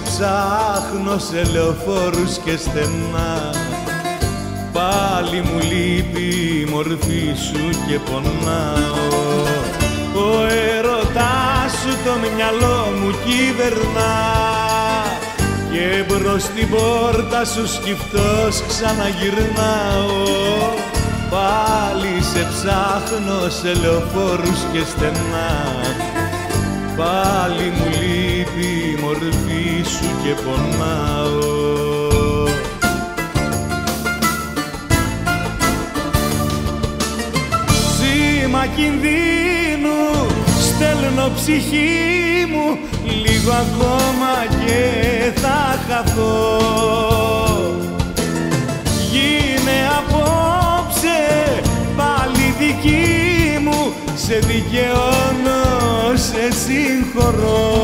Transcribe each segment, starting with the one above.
ψάχνω σε λεωφόρους και στενά. Πάλι μου λείπει η μορφή σου και πονάω. Ο έρωτάς σου το μυαλό μου κυβερνά και μπρος στην πόρτα σου σκυφτός ξαναγυρνάω. Πάλι σε ψάχνω σε λεωφόρους και στενά. Πάλι μου λείπει η μορφή σου και πονάω. Σήμα κινδύνου στέλνω ψυχή μου, λίγο ακόμα και θα χαθώ. Γίνε απόψε πάλι δική μου, σε δικαιώνω, σε συγχωρώ.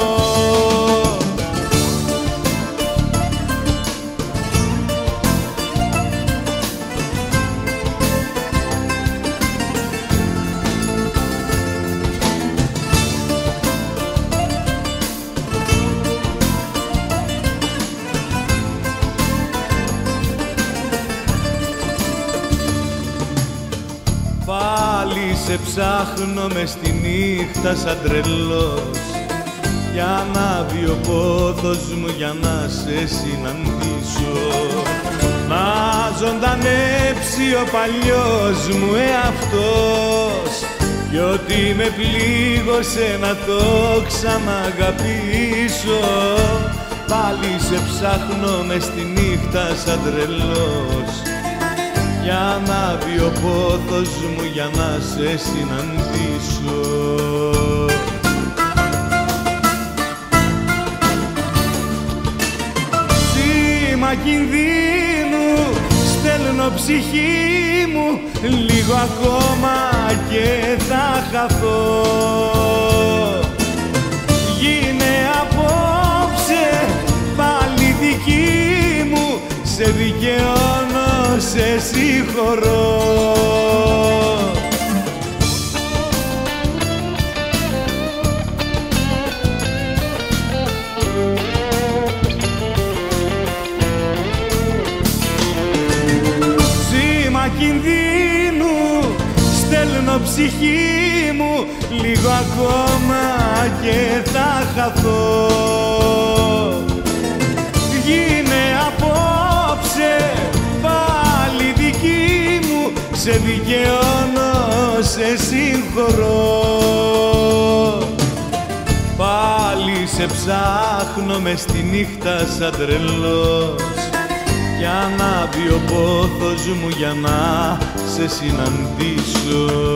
Πάλι σε ψάχνω μες στη νύχτα σαν τρελός, για να βγει ο πόθος μου, για να σε συναντήσω, να ζωντανέψει ο παλιός μου εαυτός, κι ό,τι με πλήγωσε να το ξαναγαπήσω. Πάλι σε ψάχνω μες στη νύχτα σαν τρελός, για να βγει ο πόθος μου, για να σε συναντήσω. Σήμα κινδύνου στέλνω ψυχή μου, λίγο ακόμα και θα χαθώ. Γίνε απόψε πάλι δική μου, σε δικαιώνω, σε συγχωρώ. Σήμα κινδύνου στέλνω ψυχή μου, λίγο ακόμα και θα χαθώ. Γίνε απόψε πάλι δική μου, σε δικαιώνω, σε συγχωρώ. Πάλι σε ψάχνω μες στη νύχτα σαν τρελός, για να βγει ο πόθος μου, για να σε συναντήσω.